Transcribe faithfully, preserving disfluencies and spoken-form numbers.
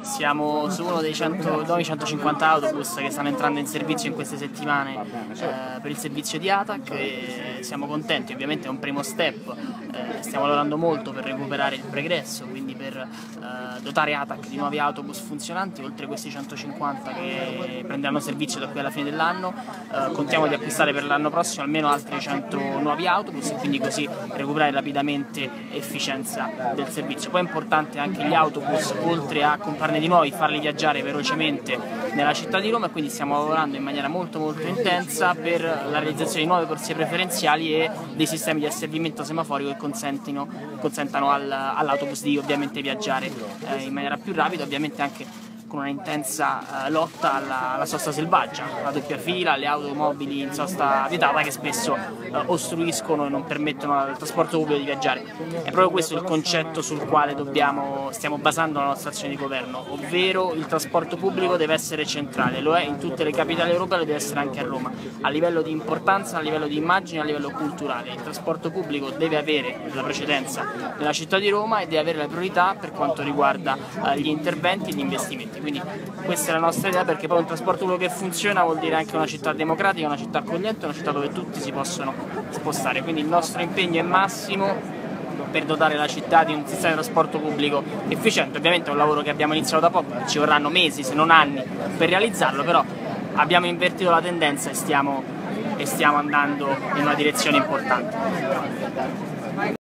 Siamo su uno dei nuovi centocinquanta autobus che stanno entrando in servizio in queste settimane eh, per il servizio di A T A C e siamo contenti. Ovviamente è un primo step, eh, stiamo lavorando molto per recuperare il pregresso, quindi per eh, dotare A T A C di nuovi autobus funzionanti, oltre questi centocinquanta che prenderanno servizio da qui alla fine dell'anno. Eh, contiamo di acquistare per l'anno prossimo almeno altri cento nuovi autobus e quindi così recuperare rapidamente efficienza del servizio. Poi è importante anche gli autobus, oltre a comprarne di nuovi, farli viaggiare velocemente nella città di Roma, e quindi stiamo lavorando in maniera molto molto intensa per la realizzazione di nuove corsie preferenziali e dei sistemi di asservimento semaforico che consentano al, all'autobus di ovviamente viaggiare eh, in maniera più rapida, ovviamente anche con una intensa eh, lotta alla, alla sosta selvaggia, la doppia fila, le automobili in sosta vietata che spesso eh, ostruiscono e non permettono al trasporto pubblico di viaggiare. È proprio questo il concetto sul quale dobbiamo, stiamo basando la nostra azione di governo, ovvero il trasporto pubblico deve essere centrale, lo è in tutte le capitali europee, lo deve essere anche a Roma, a livello di importanza, a livello di immagine, a livello culturale. Il trasporto pubblico deve avere la precedenza nella città di Roma e deve avere la priorità per quanto riguarda eh, gli interventi e gli investimenti. Quindi questa è la nostra idea, perché poi un trasporto pubblico che funziona vuol dire anche una città democratica, una città accogliente, una città dove tutti si possono spostare. Quindi il nostro impegno è massimo per dotare la città di un sistema di trasporto pubblico efficiente. Ovviamente è un lavoro che abbiamo iniziato da poco, ci vorranno mesi se non anni per realizzarlo, però abbiamo invertito la tendenza e stiamo, e stiamo andando in una direzione importante.